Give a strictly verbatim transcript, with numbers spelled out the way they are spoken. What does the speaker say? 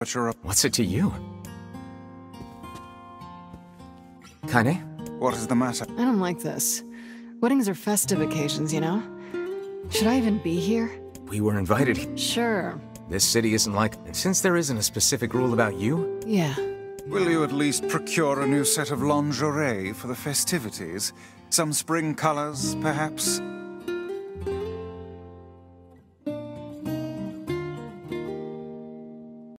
but you're a... What's it to you? Kaine? What is the matter? I don't like this. Weddings are festive occasions, you know? Should I even be here? We were invited. Sure. This city isn't like... And since there isn't a specific rule about you... Yeah. Will you at least procure a new set of lingerie for the festivities? Some spring colors, perhaps?